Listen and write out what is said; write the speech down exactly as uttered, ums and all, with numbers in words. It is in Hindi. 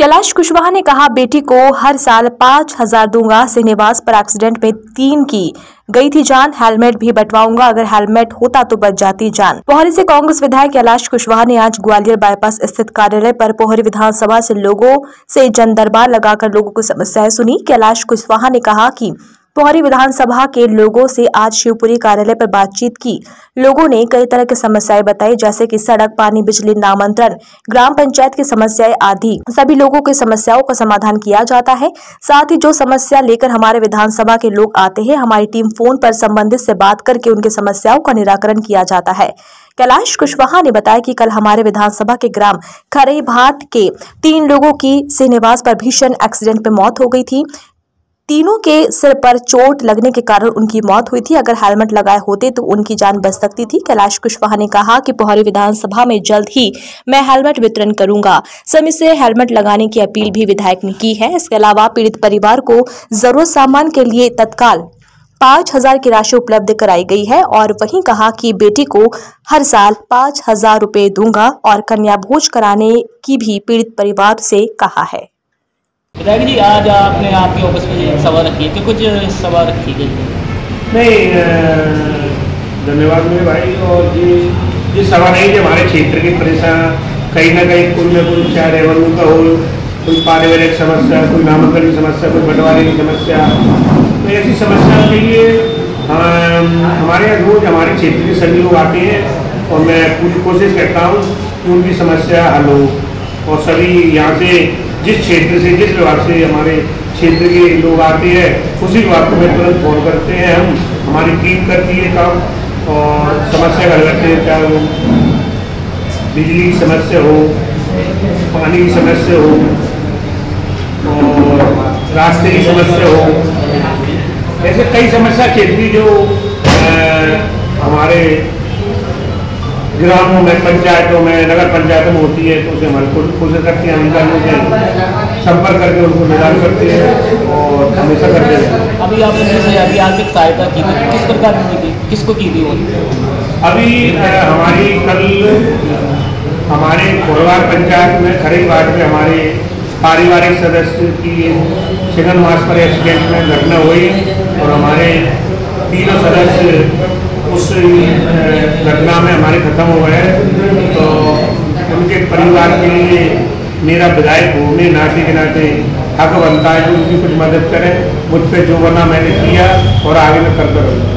कैलाश कुशवाहा ने कहा, बेटी को हर साल पाँच हजार दूंगा। सिहनेवास पर एक्सीडेंट में तीन की गई थी जान, हेलमेट भी बंटवाऊंगा, अगर हेलमेट होता तो बच जाती जान। पोहरी से कांग्रेस विधायक कैलाश कुशवाहा ने आज ग्वालियर बाईपास स्थित कार्यालय पर पोहरी विधानसभा से लोगों से जन दरबार लगाकर लोगों की समस्याएं सुनी। कैलाश कुशवाहा ने कहा कि पोहरी विधानसभा के लोगों से आज शिवपुरी कार्यालय पर बातचीत की। लोगों ने कई तरह की समस्याएं बताई, जैसे कि सड़क, पानी, बिजली, नामांतरण, ग्राम पंचायत की समस्याएं आदि। सभी लोगों की समस्याओं का समाधान किया जाता है। साथ ही जो समस्या लेकर हमारे विधानसभा के लोग आते हैं, हमारी टीम फोन पर संबंधित से बात करके उनकी समस्याओं का निराकरण किया जाता है। कैलाश कुशवाहा ने बताया कि कल हमारे विधानसभा के ग्राम खरईभाट के तीन लोगों की सिहनेवास पर भीषण एक्सीडेंट में मौत हो गई थी। तीनों के सिर पर चोट लगने के कारण उनकी मौत हुई थी। अगर हेलमेट लगाए होते तो उनकी जान बच सकती थी। कैलाश कुशवाहा ने कहा कि पोहरी विधानसभा में जल्द ही मैं हेलमेट वितरण करूंगा। सभी से हेलमेट लगाने की अपील भी विधायक ने की है। इसके अलावा पीड़ित परिवार को जरूरत सामान के लिए तत्काल पाँच हजार की राशि उपलब्ध कराई गई है और वहीं कहा कि बेटी को हर साल पाँच हजार रुपए दूंगा और कन्या भोज कराने की भी पीड़ित परिवार से कहा है। विधायक जी, आज आपने आपके ऑफिस में एक सभा रखी है, कि कुछ सभा रखी गई? नहीं, धन्यवाद मेरे भाई। और ये ये सभा नहीं कि हमारे क्षेत्र की परेशान कहीं ना कहीं कुल में कुल, चाहे रेवन्यू का हो, कोई पारिवारिक समस्या, कोई नामांकन की समस्या, कोई बंटवारे की समस्या, तो ऐसी समस्या के लिए हमारे यहाँ रोज हमारे क्षेत्र के सभी लोग आते हैं और मैं पूरी कोशिश करता हूँ कि उनकी समस्या हल हो। और सभी यहाँ से जिस क्षेत्र से, जिस विभाग से हमारे क्षेत्र के लोग आते हैं, उसी विभाग को मैं तुरंत फोन करते हैं। हम हमारी टीम करती है काम और समस्या हल करते हैं, चाहे वो बिजली की समस्या हो, पानी की समस्या हो और रास्ते की समस्या हो। ऐसे कई समस्या क्षेत्रीय जो आ, हमारे ग्रामों में, पंचायतों में, नगर पंचायतों में होती है, तो उसे हमारे कोशिश करते हैं, हम उनसे संपर्क करके उनको निदान करते हैं और हमेशा करते हैं। अभी आपने जैसे अभी आर्थिक सहायता की थी, किस प्रकार की थी, किसको की थी वो? अभी हमारी कल हमारे कोरवार पंचायत में खरईभाट में हमारे पारिवारिक सदस्य की सिहनेवास पर एक्सीडेंट में घटना हुई और हमारे तीनों सदस्य उस घटना में हमारे खत्म हो गए। तो उनके परिवार के लिए मेरा विधायक होने नाते के नाते हक बनता है कि उनकी कुछ मदद करें। मुझ पर जो बना मैंने किया और आगे मैं करता रहूँगा।